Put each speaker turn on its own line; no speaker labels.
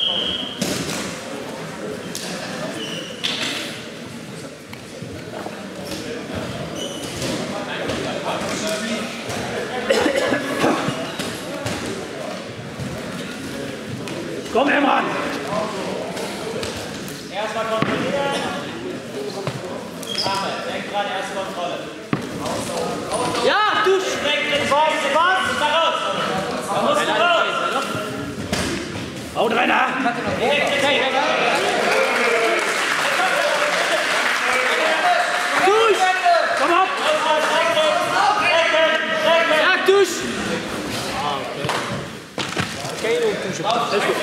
Komm, Emran!
Erstmal kontrollieren. Ahmed, denk dran, erste Kontrolle.
Ja, du!
Direkt drin, was? Da raus! Da musst du raus!
Haut rein, ha! Durch! Komm ab! Ja, durch! Ah, okay. Keine Umtusche.